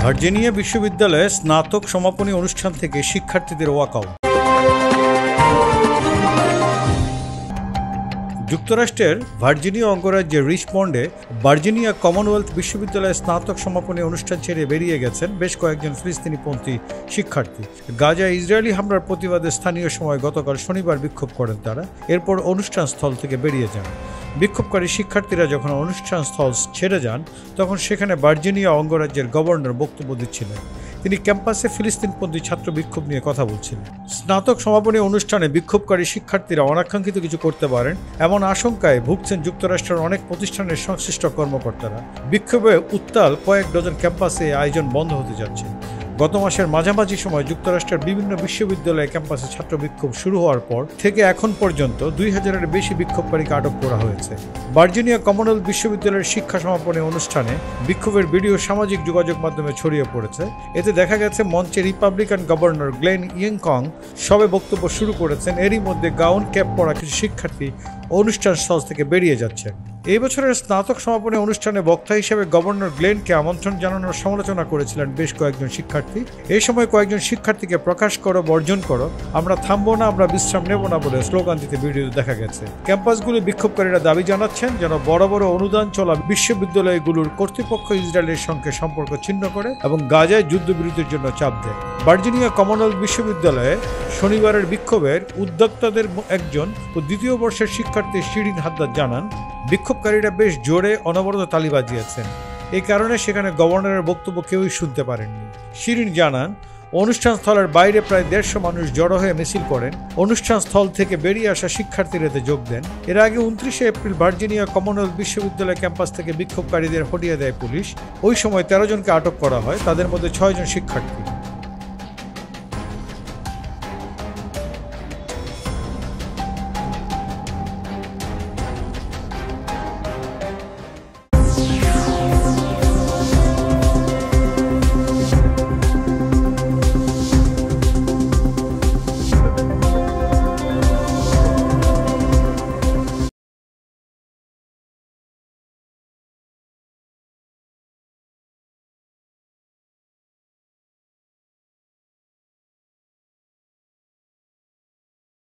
Virginia বিশ্ববিদ্যালয়ে স্নাতক সমাপনী অনুষ্ঠান থেকে শিক্ষার্থীদের ওয়াকআউট। যুক্তরাষ্ট্রের ভার্জিনিয়া অঙ্গরাজ্যের রিচমন্ডে ভার্জিনিয়া কমনওয়েলথ বিশ্ববিদ্যালয়ে স্নাতক সমাপনী অনুষ্ঠান ছেড়ে বেরিয়ে গেছেন বেশ কয়েকজন ফিলিস্তিনিপন্থী শিক্ষার্থী। গাজায় ইসরায়েলি হামলার প্রতিবাদে স্থানীয় সময় গতকাল শনিবার বিক্ষোভ করেন তারা। এরপর অনুষ্ঠান স্থল থেকে বেরিয়ে যান। বিক্ষোভকারী শিক্ষার্থীরা যখন অনুষ্ঠান স্থল ছেড়ে যান তখন সেখানে ভার্জিনিয়া অঙ্গরাজ্যের গভর্নর বক্তব্য দিচ্ছিলেন। তিনি ক্যাম্পাসে ফিলিস্তিনপন্থী ছাত্র বিক্ষোভ নিয়ে কথা বলছিলেন। স্নাতক সমাপনী অনুষ্ঠানে বিক্ষোভকারী শিক্ষার্থীরা অনাকাঙ্ক্ষিত কিছু করতে পারেন এমন আশঙ্কায় ভুগছেন যুক্তরাষ্ট্রের অনেক প্রতিষ্ঠানের সংশ্লিষ্ট কর্মকর্তারা। বিক্ষোভে উত্তাল কয়েক ডজন ক্যাম্পাসে আয়োজন বন্ধ হতে যাচ্ছে। গত মাসের মাঝামাঝি সময় যুক্তরাষ্ট্রের বিভিন্ন বিশ্ববিদ্যালয়ে ক্যাম্পাসে ছাত্র বিক্ষোভ শুরু হওয়ার পর থেকে এখন পর্যন্ত 2000-এর বেশি বিক্ষোভকারীকে আটক করা হয়েছে। ভার্জিনিয়া কমনওয়েলথ বিশ্ববিদ্যালয়ের শিক্ষা সমাপনী অনুষ্ঠানে বিক্ষোভের ভিডিও সামাজিক যোগাযোগ মাধ্যমে ছড়িয়ে পড়েছে। এতে দেখা গেছে মঞ্চে রিপাবলিকান গভর্নর গ্লেন ইয়েংকং সবে বক্তব্য শুরু করেছেন। এরই মধ্যে গাউন ক্যাপ পরা কিছু শিক্ষার্থী অনুষ্ঠান স্থল থেকে বেরিয়ে যাচ্ছেন। এই বছরের স্নাতক সমাপনী অনুষ্ঠানে বক্তা হিসেবে গভর্নর গ্লেনকে আমন্ত্রণ জানানোর সমালোচনা করেছিলেন বেশ কয়েকজন শিক্ষার্থী। এই সময় কয়েকজন শিক্ষার্থীকে প্রকাশ করো, বর্জন করো, আমরা থামবো না, আমরা বিশ্রাম নেব না বলে স্লোগান দিতে ভিডিওতে দেখা গেছে। ক্যাম্পাসগুলি বিক্ষোভকারীরা দাবি জানাচ্ছেন যেন বড় বড় অনুদান চলা বিশ্ববিদ্যালয়গুলোর কর্তৃপক্ষ ইসরায়েলের সঙ্গে সম্পর্ক ছিন্ন করে এবং গাজায় যুদ্ধবিরতির জন্য চাপ দেয়। ভার্জিনিয়া কমনওয়েলথ বিশ্ববিদ্যালয়ে শনিবারের বিক্ষোভের উদ্যোক্তাদের একজন ও দ্বিতীয় বর্ষের শিক্ষার্থী শিরিন হাদ্দাদ জানান, বিক্ষোভকারীরা বেশ জোরে অনবরত তালি বাজিয়েছেন। এই কারণে সেখানে গভর্নরের বক্তব্য কেউই শুনতে পারেননি। শিরিন জানান, অনুষ্ঠান স্থলের বাইরে প্রায় 150 মানুষ জড়ো হয়ে মিছিল করেন। অনুষ্ঠান স্থল থেকে বেরিয়ে আসা শিক্ষার্থীরা এতে যোগ দেন। এর আগে 29 এপ্রিল ভার্জিনিয়া কমনওয়েলথ বিশ্ববিদ্যালয় ক্যাম্পাস থেকে বিক্ষোভকারীদের হটিয়ে দেয় পুলিশ। ওই সময় 13 জনকে আটক করা হয়, তাদের মধ্যে 6 জন শিক্ষার্থী।